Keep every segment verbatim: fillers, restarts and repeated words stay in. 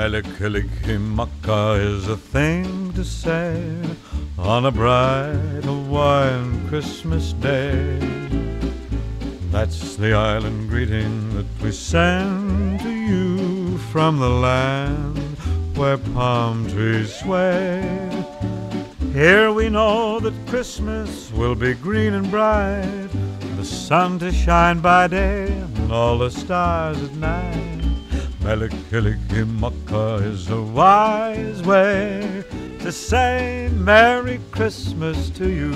Mele Kalikimaka is a thing to say on a bright Hawaiian Christmas day. That's the island greeting that we send to you from the land where palm trees sway. Here we know that Christmas will be green and bright, the sun to shine by day and all the stars at night. Mele Kalikimaka is a wise way to say Merry Christmas to you.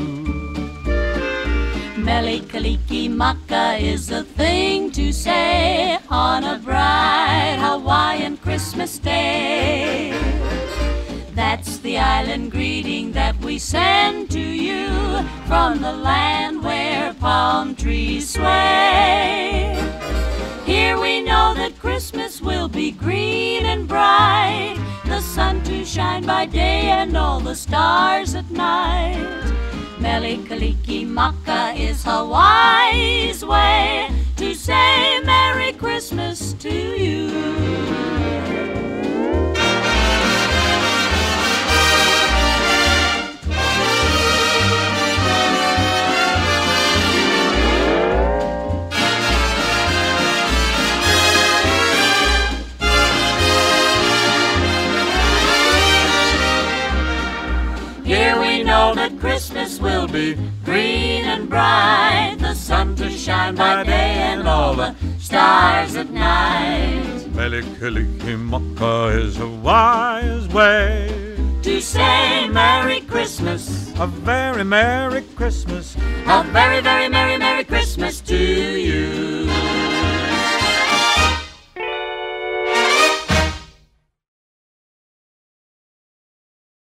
Mele Kalikimaka is a thing to say on a bright Hawaiian Christmas day. That's the island greeting that we send to you from the land where palm trees sway. Here we know that Christmas will be green and bright, the sun to shine by day and all the stars at night. Mele Kalikimaka is Hawaii's way to say Merry Christmas to you. Here we know that Christmas will be green and bright, the sun to shine by day and all the stars at night. Mele Kalikimaka is a wise way to say Merry Christmas, a very Merry Christmas, a very, very Merry, Merry Christmas to you.